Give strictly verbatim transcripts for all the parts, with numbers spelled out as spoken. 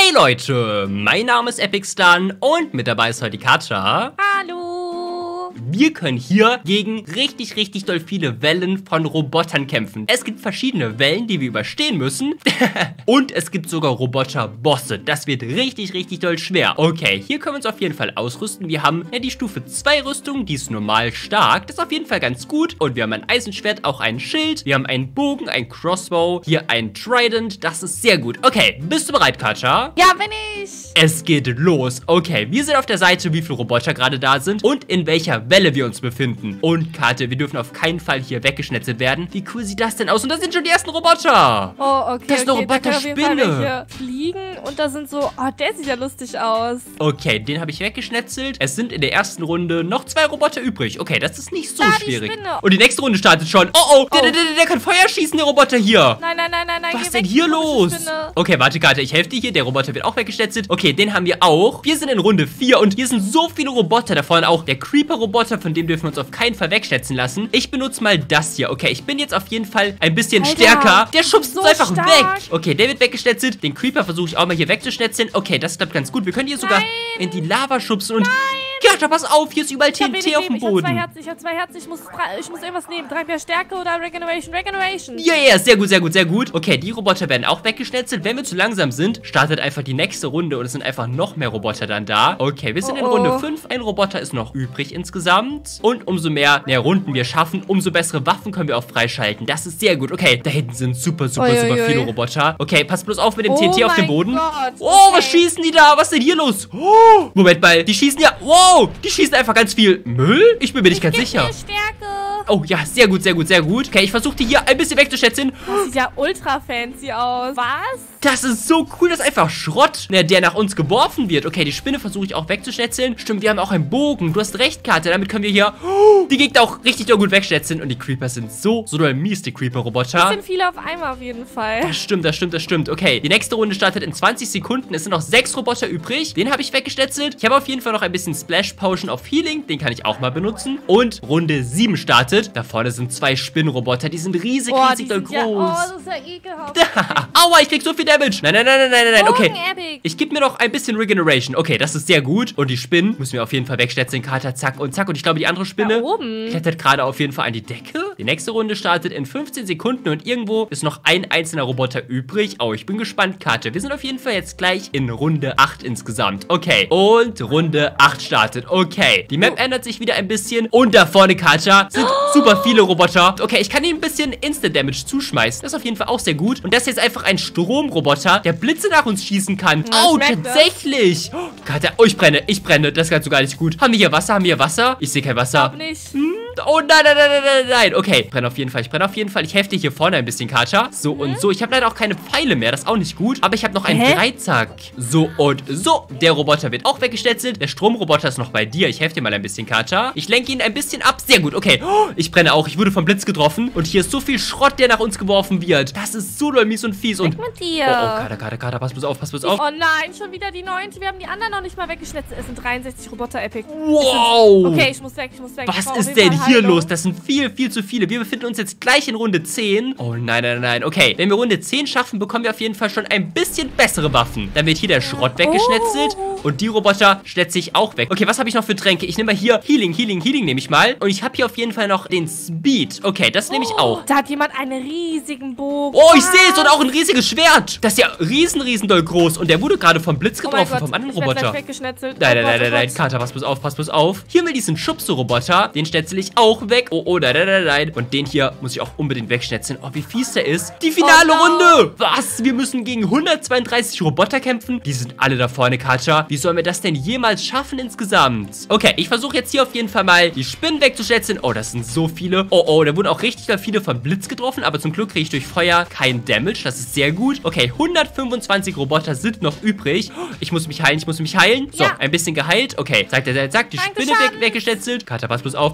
Hey Leute, mein Name ist EpicStun und mit dabei ist heute die Katja. Hallo. Wir können hier gegen richtig, richtig doll viele Wellen von Robotern kämpfen. Es gibt verschiedene Wellen, die wir überstehen müssen. Und es gibt sogar Roboter-Bosse. Das wird richtig, richtig doll schwer. Okay, hier können wir uns auf jeden Fall ausrüsten. Wir haben ja die Stufe zwei Rüstung, die ist normal stark. Das ist auf jeden Fall ganz gut. Und wir haben ein Eisenschwert, auch ein Schild. Wir haben einen Bogen, ein Crossbow. Hier ein Trident. Das ist sehr gut. Okay, bist du bereit, Katja? Ja, bin ich. Es geht los. Okay, wir sind auf der Seite, wie viele Roboter gerade da sind und in welcher Welle wir uns befinden. Und Karte, wir dürfen auf keinen Fall hier weggeschnetzelt werden. Wie cool sieht das denn aus? Und da sind schon die ersten Roboter. Oh, okay. Das ist eine okay, Roboterspinne. Fliegen und da sind so, oh, der sieht ja lustig aus. Okay, den habe ich weggeschnetzelt. Es sind in der ersten Runde noch zwei Roboter übrig. Okay, das ist nicht so da, schwierig. Die Spinne. Und die nächste Runde startet schon. Oh, oh, oh. Der, der, der, der kann Feuer schießen, der Roboter hier. Nein, nein, nein, nein, nein. Was ist geh denn weg, hier los? Spinne. Okay, warte, Karte, ich helfe dir hier. Der Roboter wird auch weggeschnetzelt. Okay, den haben wir auch. Wir sind in Runde vier und hier sind so viele Roboter. Da vorne auch der Creeper-Roboter, von dem dürfen wir uns auf keinen Fall wegschnetzen lassen. Ich benutze mal das hier. Okay, ich bin jetzt auf jeden Fall ein bisschen Alter, stärker. Der schubst so uns einfach stark. weg. Okay, der wird weggeschnetzelt. Den Creeper versuche ich auch mal hier wegzuschnetzeln. Okay, das klappt ganz gut. Wir können hier sogar Nein. in die Lava schubsen und... Karte, pass auf, hier ist überall T N T auf dem Ich hab Boden. zwei Herzen, ich hab zwei Herzen. Ich muss, ich muss irgendwas nehmen. Drei mehr Stärke oder Regeneration, Regeneration. Ja, ja, sehr gut, sehr gut, sehr gut. Okay, die Roboter werden auch weggeschnetzelt. Wenn wir zu langsam sind, startet einfach die nächste Runde und es sind einfach noch mehr Roboter dann da. Okay, wir sind Oh, in oh. Runde fünf. Ein Roboter ist noch übrig insgesamt. Und umso mehr, mehr Runden wir schaffen, umso bessere Waffen können wir auch freischalten. Das ist sehr gut. Okay, da hinten sind super, super, Ui, super ui, viele ui. Roboter. Okay, pass bloß auf mit dem Oh T N T auf dem mein Boden. Gott, Oh, okay. was schießen die da? Was ist denn hier los? Oh, Moment mal, die schießen ja... Wow, die schießen einfach ganz viel Müll? Ich bin mir nicht ganz Gib sicher. mir Stärke. Oh ja, sehr gut, sehr gut, sehr gut. Okay, ich versuche die hier ein bisschen wegzuschätzen. Das sieht ja ultra fancy aus. Was? Das ist so cool, das ist einfach Schrott, ne, der nach uns geworfen wird. Okay, die Spinne versuche ich auch wegzuschnetzeln. Stimmt, wir haben auch einen Bogen. Du hast recht, Karte. Damit können wir hier oh, die Gegner auch richtig doll gut wegschnetzen. Und die Creeper sind so, so doll mies, die Creeper-Roboter. Das sind viele auf einmal auf jeden Fall. Das stimmt, das stimmt, das stimmt. Okay, die nächste Runde startet in zwanzig Sekunden. Es sind noch sechs Roboter übrig. Den habe ich weggeschnetzelt. Ich habe auf jeden Fall noch ein bisschen Splash Potion auf Healing. Den kann ich auch mal benutzen. Und Runde sieben startet. Da vorne sind zwei Spinnenroboter. Die sind riesig, Oh, riesig die doll sind groß. ja, oh, das ist ja ekelhaft. Aua, ich krieg so viel Damage. Nein, nein, nein, nein, nein, nein. Okay. Bogen, Epic. Ich gebe mir noch ein bisschen Regeneration. Okay, das ist sehr gut. Und die Spinnen müssen wir auf jeden Fall wegschnetzen. Kater, zack und zack. Und ich glaube, die andere Spinne Da oben. klettert gerade auf jeden Fall an die Decke. Die nächste Runde startet in fünfzehn Sekunden und irgendwo ist noch ein einzelner Roboter übrig. Oh, ich bin gespannt, Karte. Wir sind auf jeden Fall jetzt gleich in Runde acht insgesamt. Okay. Und Runde acht startet. Okay. Die Map ändert sich wieder ein bisschen. Und da vorne, Katja, sind super viele Roboter. Okay, ich kann ihm ein bisschen Instant Damage zuschmeißen. Das ist auf jeden Fall auch sehr gut. Und das ist jetzt einfach ein Stromroboter, der Blitze nach uns schießen kann. Ja, Oh, schmeckt das? tatsächlich. Oh, Katja, oh, ich brenne. Ich brenne. Das ist ganz so gar nicht gut. Haben wir hier Wasser? Haben wir hier Wasser? Ich sehe kein Wasser. Glaub nicht. Oh nein, nein, nein, nein, nein, nein. Okay, ich brenne auf jeden Fall, ich brenne auf jeden Fall. Ich helfe dir hier vorne ein bisschen, Katja. So Mhm. und so. Ich habe leider auch keine Pfeile mehr, das ist auch nicht gut. Aber ich habe noch einen Hä? Dreizack. So und so. Der Roboter wird auch weggeschnetzelt. Der Stromroboter ist noch bei dir. Ich helfe dir mal ein bisschen, Katja. Ich lenke ihn ein bisschen ab. Sehr gut, okay. Oh, ich brenne auch. Ich wurde vom Blitz getroffen. Und hier ist so viel Schrott, der nach uns geworfen wird. Das ist so doll mies und fies. Und Weg mit dir. oh, oh, Katja, Katja, Katja, pass bloß auf, pass bloß auf. Oh nein, schon wieder die neunte. Wir haben die anderen noch nicht mal weggeschnetzt. Es sind dreiundsechzig Roboter, Epic. Wow. Okay, ich muss weg, ich muss weg. Ich Was brauch auf ist jeden denn Fall hier Heilung. los? Das sind viel, viel zu viele. Wir befinden uns jetzt gleich in Runde zehn. Oh nein, nein, nein. Okay, wenn wir Runde zehn schaffen, bekommen wir auf jeden Fall schon ein bisschen bessere Waffen. Dann wird hier der Schrott weggeschnetzelt. Oh. Und die Roboter schnetze ich auch weg. Okay, was habe ich noch für Tränke? Ich nehme mal hier Healing, Healing, Healing nehme ich mal. Und ich habe hier auf jeden Fall noch den Speed. Okay, das nehme ich auch. Da hat jemand einen riesigen Bogen. Oh, ich sehe es und auch ein riesiges Schwert. Das ist ja riesen, riesen doll groß. Und der wurde gerade vom Blitz Oh mein getroffen, Gott, vom anderen ich werd gleich Roboter. weggeschnetzelt. Nein, nein, Oh Gott, nein, nein, oh nein, Gott. Kater, pass bloß auf, pass bloß auf. Hier haben wir diesen Schubse-Roboter, den schnetzel ich auch weg. Oh, oh, nein, nein, nein, nein. Und den hier muss ich auch unbedingt wegschnetzeln. Oh, wie fies der ist. Die finale Oh, no. Runde. Was? Wir müssen gegen hundertzweiunddreißig Roboter kämpfen? Die sind alle da vorne, Katja. Wie sollen wir das denn jemals schaffen insgesamt? Okay, ich versuche jetzt hier auf jeden Fall mal die Spinnen wegzuschnetzen. Oh, das sind so viele. Oh, oh, da wurden auch richtig viele von Blitz getroffen. Aber zum Glück kriege ich durch Feuer kein Damage. Das ist sehr gut. Okay, hundertfünfundzwanzig Roboter sind noch übrig. Ich muss mich heilen, ich muss mich heilen. So, Ja. ein bisschen geheilt. Okay, sagt er, sagt, die Danke, Spinne weg, Schaden. weggeschnetzelt. Katja, pass bloß auf, pass bloß auf.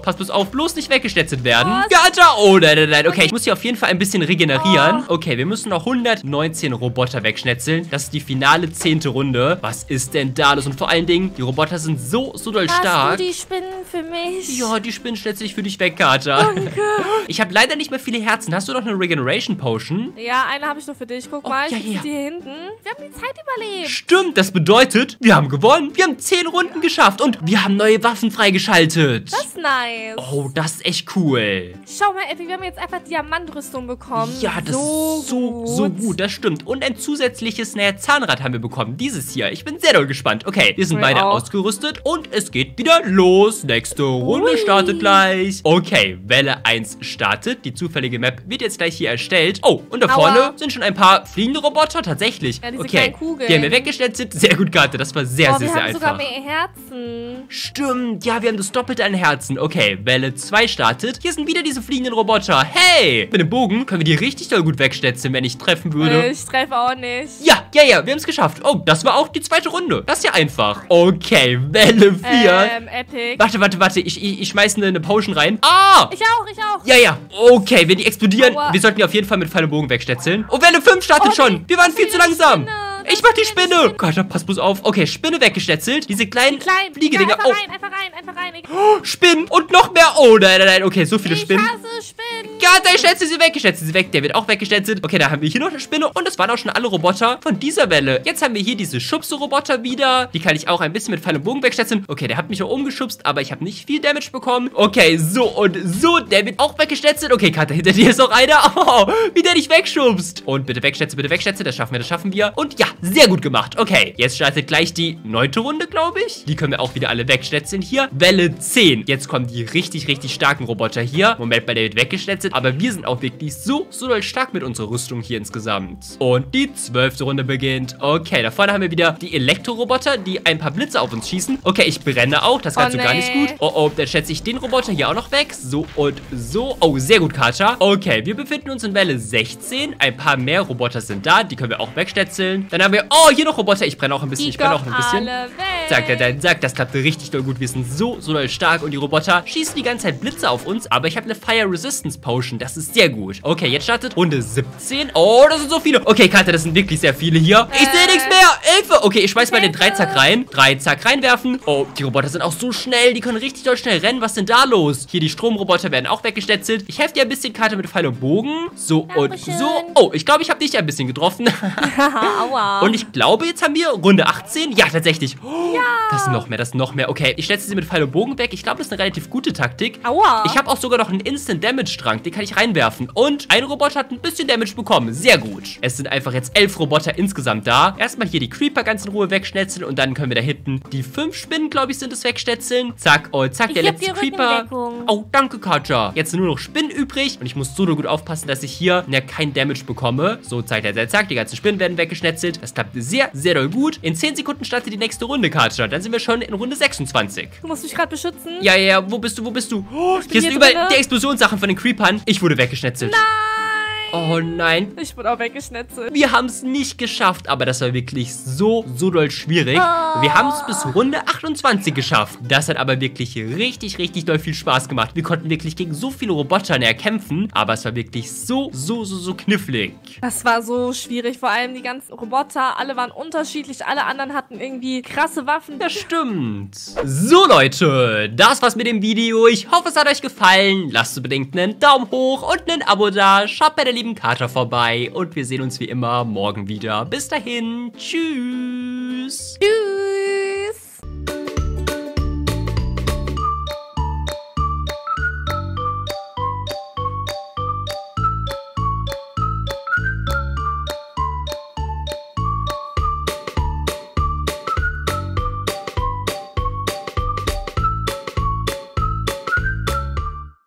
auf, bloß nicht weggeschnetzelt werden. Kater, oh nein, nein, nein. Okay, ich muss hier auf jeden Fall ein bisschen regenerieren. Okay, wir müssen noch hundertneunzehn Roboter wegschnetzeln. Das ist die finale zehnte Runde. Was ist denn da los? Und vor allen Dingen, die Roboter sind so, so doll stark. Hast du die Spinnen für mich? Ja, die Spinnen schnetzel ich für dich weg, Kater. Danke. Ich habe leider nicht mehr viele Herzen. Hast du noch eine Regeneration Potion? Ja, eine habe ich nur für dich. Guck mal, ja, ich ja. die hier hinten. Wir haben die Zeit überlebt. Stimmt, das bedeutet, wir haben gewonnen. Wir haben zehn Runden geschafft und wir haben neue Waffen freigeschaltet. Das ist nice. Oh, das ist echt cool. Schau mal, Epi, wir haben jetzt einfach Diamantrüstung bekommen. Ja, das so ist so, gut. so gut, das stimmt. Und ein zusätzliches, naja, Zahnrad haben wir bekommen. Dieses hier. Ich bin sehr doll gespannt. Okay, wir sind Ich beide auch. ausgerüstet und es geht wieder los. Nächste Runde Ui. startet gleich. Okay, Welle eins startet. Die zufällige Map wird jetzt gleich hier erstellt. Oh, und da Aua. vorne sind schon ein paar fliegende Roboter. Tatsächlich. Ja, diese okay, kleinen Kugeln. die haben wir weggeschnetzt. Sehr gut, Karte. Das war sehr, Oh, sehr, wir sehr haben einfach. sogar mehr Herzen. Stimmt, ja, wir haben das Doppelte an Herzen. Okay, Welle zwei startet. Hier sind wieder diese fliegenden Roboter. Hey, mit dem Bogen können wir die richtig doll gut wegschnetzen, wenn ich treffen würde. Ich treffe auch nicht. Ja, ja, ja, wir haben es geschafft. Oh, das war auch die zweite Runde. Das ist ja einfach. Okay, Welle vier. Ähm, Epic. Warte, warte, warte. Ich, ich, ich schmeiße eine, eine Potion rein. Ah! Ich auch, ich auch. Ja, ja. Okay, wenn die explodieren, Aua. wir sollten die auf jeden Fall mit Pfeil und Bogen wegschnetzeln. Oh, Welle fünf startet Oh, schon. die- Wir waren das viel ist zu wieder die langsam. Spinne. Ich Das mach die ist wieder die Spinne. Spinne. Gott, da pass bloß auf. Okay, Spinne weggeschnetzelt. Diese kleinen Die kleinen. Fliegedinger. Ja, Oh, einfach rein, einfach rein, einfach rein. Ich, Spinnen und noch mehr. Oh, nein, nein, nein. Okay, so viele ich Spinnen. hasse Spinnen. Gott, ich schätze sie weg, ich schätze sie weg. Der wird auch weggeschnetzelt. Okay, da haben wir hier noch eine Spinne. Und das waren auch schon alle Roboter von dieser Welle. Jetzt haben wir hier diese Schubse-Roboter wieder. Die kann ich auch ein bisschen mit Pfeil und Bogen wegschnetzen. Okay, der hat mich auch umgeschubst, aber ich habe nicht viel Damage bekommen. Okay, so und so. Der wird auch weggeschnetzelt. Okay, Katja, hinter dir ist noch einer. Oh, wie der dich wegschubst. Und bitte wegschätze, bitte wegschätze. Das schaffen wir, das schaffen wir. Und ja, sehr gut gemacht. Okay, jetzt startet gleich die neunte Runde, glaube ich. Die können wir auch wieder alle wegschnetzen hier. Welle zehn. Jetzt kommen die richtig, richtig starken Roboter hier. Moment, bei der wird weggeschnetzelt. Aber wir sind auch wirklich so, so doll stark mit unserer Rüstung hier insgesamt. Und die zwölfte Runde beginnt. Okay, da vorne haben wir wieder die Elektroroboter, die ein paar Blitze auf uns schießen. Okay, ich brenne auch. Das ist Oh, ganz so gar nicht nee. gut. Oh, oh, dann schätze ich den Roboter hier auch noch weg. So und so. Oh, sehr gut, Katja. Okay, wir befinden uns in Welle sechzehn. Ein paar mehr Roboter sind da. Die können wir auch wegschnetzeln. Dann haben wir, oh, hier noch Roboter. Ich brenne auch ein bisschen. Die Ich brenne auch kommen ein bisschen. alle weg. Zack, zack, zack, zack, das klappte richtig doll gut. Wir sind so, so doll stark und die Roboter schießen die ganze Zeit Blitze auf uns, aber ich habe eine Fire Resistance Potion. Das ist sehr gut. Okay, jetzt startet Runde siebzehn. Oh, das sind so viele. Okay, Katja, das sind wirklich sehr viele hier. Ich sehe Äh. nichts mehr. Hilfe. Okay, ich schmeiß mal den Hilfe. Dreizack rein. Dreizack reinwerfen. Oh, die Roboter sind auch so schnell. Die können richtig doll schnell rennen. Was ist denn da los? Hier, die Stromroboter werden auch weggeschnetzelt. Ich helfe dir ein bisschen, Katja, mit Pfeil und Bogen. So und Dankeschön. so. Oh, ich glaube, ich habe dich ein bisschen getroffen. Aua. Und ich glaube, jetzt haben wir Runde achtzehn. Ja, tatsächlich. Oh, ja. Das ist noch mehr, das ist noch mehr. Okay, ich setze sie mit Pfeil und Bogen weg. Ich glaube, das ist eine relativ gute Taktik. Aua. Ich habe auch sogar noch einen Instant Damage Trank. Den kann ich reinwerfen. Und ein Roboter hat ein bisschen Damage bekommen. Sehr gut. Es sind einfach jetzt elf Roboter insgesamt da. Erstmal hier die Creeper ganz in Ruhe wegschnetzeln. Und dann können wir da hinten die fünf Spinnen, glaube ich, sind es wegschnetzeln. Zack, oh, zack, Ich der hab letzte die Creeper. Rückendeckung. Oh, danke, Katja. Jetzt sind nur noch Spinnen übrig. Und ich muss so gut aufpassen, dass ich hier ja, kein Damage bekomme. So, zack, zack, zack. Die ganzen Spinnen werden weggeschnetzelt. Das klappt sehr, sehr doll gut. In zehn Sekunden startet die nächste Runde, Katja. Dann sind wir schon in Runde sechsundzwanzig. Du musst mich gerade beschützen. Ja, ja, ja. Wo bist du? Wo bist du? Oh, hier hier sind überall drinne. die Explosionssachen von den Creepern. Ich wurde weggeschnetzelt. Nein. Oh nein. Ich wurde auch weggeschnetzelt. Wir haben es nicht geschafft, aber das war wirklich so, so doll schwierig. Oh. Wir haben es bis Runde achtundzwanzig geschafft. Das hat aber wirklich richtig, richtig doll viel Spaß gemacht. Wir konnten wirklich gegen so viele Roboter näher kämpfen, aber es war wirklich so, so, so, so knifflig. Das war so schwierig. Vor allem die ganzen Roboter. Alle waren unterschiedlich. Alle anderen hatten irgendwie krasse Waffen. Das stimmt. So, Leute, das war's mit dem Video. Ich hoffe, es hat euch gefallen. Lasst unbedingt einen Daumen hoch und ein Abo da. Schaut bei der lieben Katja vorbei und wir sehen uns wie immer morgen wieder. Bis dahin. Tschüss. Tschüss.